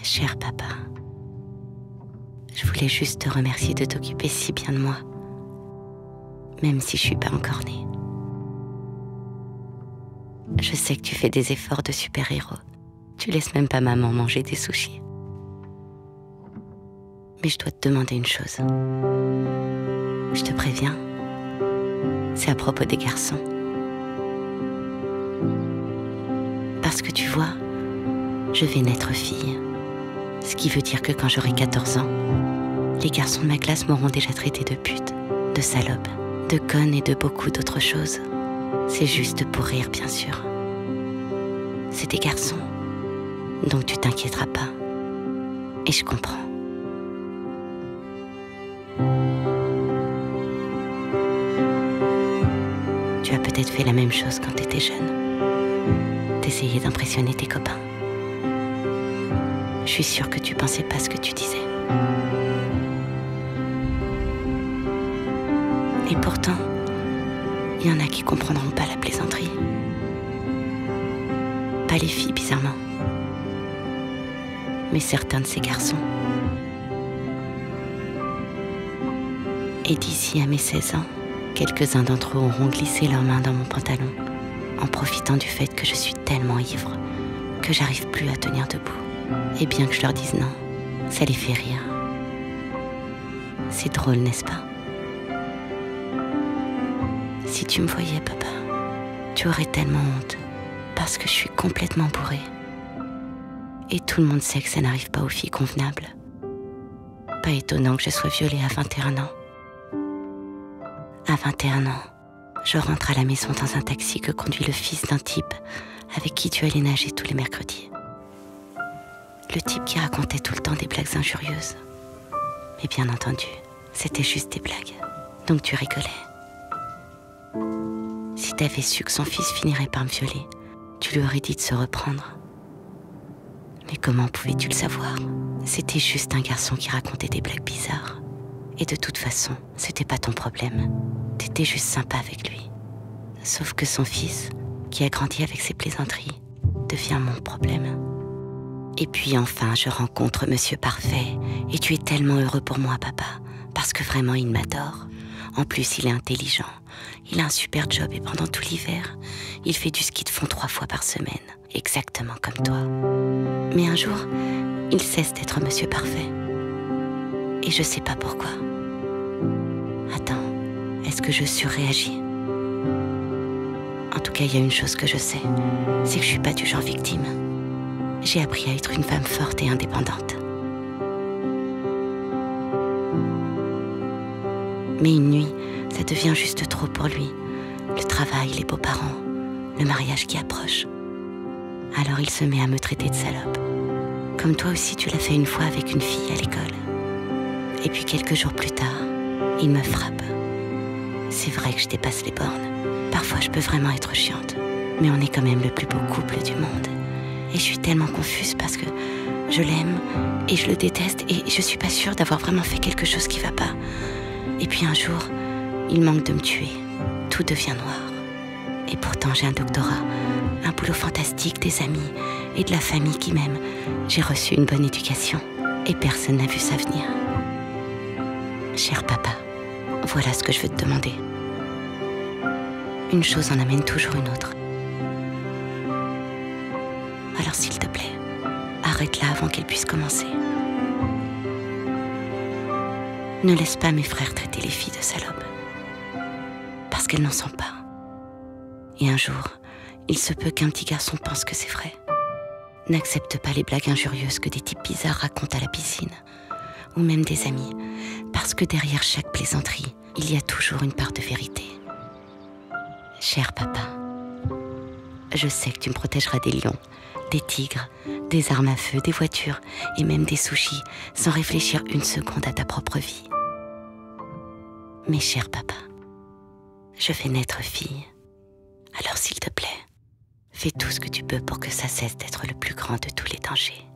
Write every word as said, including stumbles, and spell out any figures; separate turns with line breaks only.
Cher papa, je voulais juste te remercier de t'occuper si bien de moi, même si je suis pas encore née. Je sais que tu fais des efforts de super-héros. Tu laisses même pas maman manger des sushis. Mais je dois te demander une chose. Je te préviens, c'est à propos des garçons. Parce que tu vois, je vais naître fille. Ce qui veut dire que quand j'aurai quatorze ans, les garçons de ma classe m'auront déjà traité de pute, de salope, de conne et de beaucoup d'autres choses. C'est juste pour rire, bien sûr. C'est des garçons, donc tu t'inquiéteras pas. Et je comprends. Tu as peut-être fait la même chose quand t'étais jeune. T'essayais d'impressionner tes copains. Je suis sûre que tu pensais pas ce que tu disais. Et pourtant, il y en a qui comprendront pas la plaisanterie. Pas les filles, bizarrement. Mais certains de ces garçons. Et d'ici à mes seize ans, quelques-uns d'entre eux auront glissé leurs mains dans mon pantalon, en profitant du fait que je suis tellement ivre que j'arrive plus à tenir debout. Et bien que je leur dise non, ça les fait rire. C'est drôle, n'est-ce pas? Si tu me voyais, papa, tu aurais tellement honte, parce que je suis complètement bourrée. Et tout le monde sait que ça n'arrive pas aux filles convenables. Pas étonnant que je sois violée à vingt et un ans. À vingt et un ans, je rentre à la maison dans un taxi que conduit le fils d'un type avec qui tu allais nager tous les mercredis. Le type qui racontait tout le temps des blagues injurieuses. Mais bien entendu, c'était juste des blagues. Donc tu rigolais. Si t'avais su que son fils finirait par me violer, tu lui aurais dit de se reprendre. Mais comment pouvais-tu le savoir? C'était juste un garçon qui racontait des blagues bizarres. Et de toute façon, c'était pas ton problème. T'étais juste sympa avec lui. Sauf que son fils, qui a grandi avec ses plaisanteries, devient mon problème. Et puis enfin, je rencontre Monsieur Parfait, et tu es tellement heureux pour moi, papa, parce que vraiment, il m'adore. En plus, il est intelligent, il a un super job, et pendant tout l'hiver, il fait du ski de fond trois fois par semaine, exactement comme toi. Mais un jour, il cesse d'être Monsieur Parfait. Et je sais pas pourquoi. Attends, est-ce que je surréagis? En tout cas, il y a une chose que je sais, c'est que je suis pas du genre victime. J'ai appris à être une femme forte et indépendante. Mais une nuit, ça devient juste trop pour lui. Le travail, les beaux-parents, le mariage qui approche. Alors il se met à me traiter de salope. Comme toi aussi, tu l'as fait une fois avec une fille à l'école. Et puis quelques jours plus tard, il me frappe. C'est vrai que je dépasse les bornes. Parfois, je peux vraiment être chiante. Mais on est quand même le plus beau couple du monde. Et je suis tellement confuse parce que je l'aime et je le déteste et je suis pas sûre d'avoir vraiment fait quelque chose qui va pas. Et puis un jour, il manque de me tuer. Tout devient noir. Et pourtant, j'ai un doctorat, un boulot fantastique, des amis et de la famille qui m'aiment. J'ai reçu une bonne éducation et personne n'a vu ça venir. Cher papa, voilà ce que je veux te demander. Une chose en amène toujours une autre. Alors s'il te plaît, arrête-la avant qu'elle puisse commencer. Ne laisse pas mes frères traiter les filles de salopes. Parce qu'elles n'en sont pas. Et un jour, il se peut qu'un petit garçon pense que c'est vrai. N'accepte pas les blagues injurieuses que des types bizarres racontent à la piscine. Ou même des amis. Parce que derrière chaque plaisanterie, il y a toujours une part de vérité. Cher papa, je sais que tu me protégeras des lions, des tigres, des armes à feu, des voitures et même des sushis sans réfléchir une seconde à ta propre vie. Mais cher papa, je vais naître fille. Alors s'il te plaît, fais tout ce que tu peux pour que ça cesse d'être le plus grand de tous les dangers.